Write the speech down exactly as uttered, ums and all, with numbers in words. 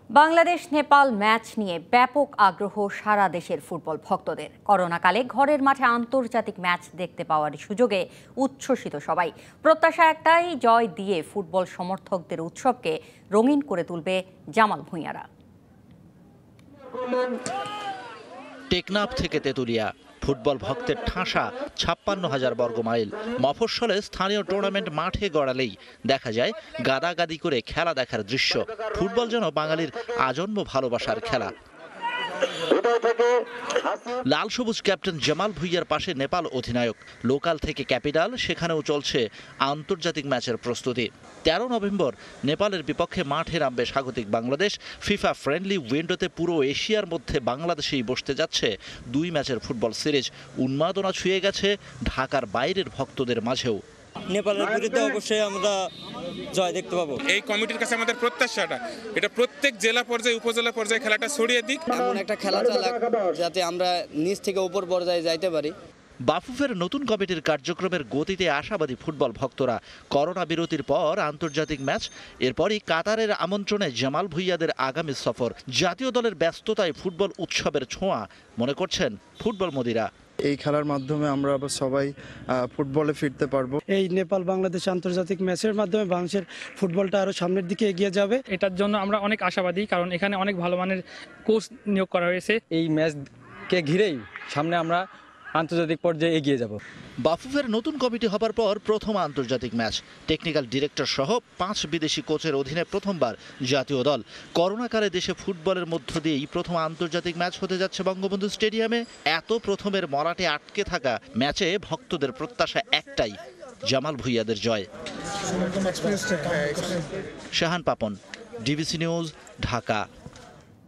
Bangladesh Nepal match নিয়ে ব্যাপক আগ্রহ সারা দেশের ফুটবল ভক্তদের। করোনাকালে ঘরের মাঠে আন্তর্জাতিক ম্যাচ দেখতে পাওয়ার সুযোগে উচ্ছ্বসিত সবাই। প্রত্যাশা একটাই, জয় দিয়ে ফুটবল সমর্থকদের উৎসবকে রঙিন করে তুলবে জামাল ভূঁইয়ারা। টেকনাফ থেকে তেতুলিয়া, ফুটবল ভক্তের ঠাসা ছাপ্পান্ন হাজার বর্গ মাইল। মফস্বলে স্থানীয় টুর্নামেন্ট মাঠে গড়ালেই দেখা যায় গাদাগাদি করে খেলা দেখার দৃশ্য। ফুটবল যেন বাঙালির আজন্ম ভালোবাসার খেলা। লাল সবুজ ক্যাপ্টেন জামাল ভুঁইয়ার পাশে নেপাল অধিনায়ক। লোকাল থেকে ক্যাপিটাল, সেখানেও চলছে আন্তর্জাতিক ম্যাচের প্রস্তুতি। তেরো নভেম্বর নেপালের বিপক্ষে মাঠে নামবে স্বাগতিক বাংলাদেশ। ফিফা ফ্রেন্ডলি উইন্ডোতে পুরো এশিয়ার মধ্যে বাংলাদেশেই বসতে যাচ্ছে দুই ম্যাচের ফুটবল সিরিজ। উন্মাদনা ছুঁয়ে গেছে ঢাকার বাইরের ভক্তদের মাঝেও। নেপালের বিরুদ্ধে অবশ্যই আমরা জয় দেখতে পাবো। এই কমিটির কাছে আমাদের প্রত্যাশাটা, এটা প্রত্যেক জেলা পর্যায়ে উপজেলা পর্যায়ে খেলাটা ছড়িয়ে দিক, এমন একটা খেলা চালাক যাতে আমরা নিচ থেকে উপর পর্যায়ে যাইতে পারি। বাফুফের নতুন কমিটির কার্যক্রমের গতিতে আশাবাদী ফুটবল ভক্তরা। করোনা বিরতির পর আন্তর্জাতিক ম্যাচ, এরপরই কাতারের আমন্ত্রণে জামাল ভুঁইয়াদের আগামী সফর। জাতীয় দলের ব্যস্ততায় ফুটবল উৎসবের ছোঁয়া মনে করছেন ফুটবল মদিরা। এই খেলার মাধ্যমে আমরা আবার সবাই ফুটবলে ফিরতে পারবো। এই নেপাল বাংলাদেশ আন্তর্জাতিক ম্যাচের মাধ্যমে বাংলাদেশের ফুটবলটা আরো সামনের দিকে এগিয়ে যাবে। এটার জন্য আমরা অনেক আশাবাদী, কারণ এখানে অনেক ভালো মানের কোচ নিয়োগ করা হয়েছে। এই ম্যাচকে ঘিরেই সামনে আমরা আন্তর্জাতিক পর্যায়ে এগিয়ে যাব। বাফুফের নতুন কমিটি হবার পর প্রথম আন্তর্জাতিক ম্যাচ। টেকনিক্যাল ডিরেক্টর সহ পাঁচ বিদেশি কোচের অধীনে প্রথমবার জাতীয় দল। করোনাকালে দেশে ফুটবলের মধ্য দিয়েই প্রথম আন্তর্জাতিক ম্যাচ হতে যাচ্ছে বঙ্গবন্ধু স্টেডিয়ামে। এত প্রথমের মরাটে আটকে থাকা ম্যাচে ভক্তদের প্রত্যাশা একটাই, জামাল ভুঁইয়াদের জয়। Shahan Papon, DBC news, Dhaka.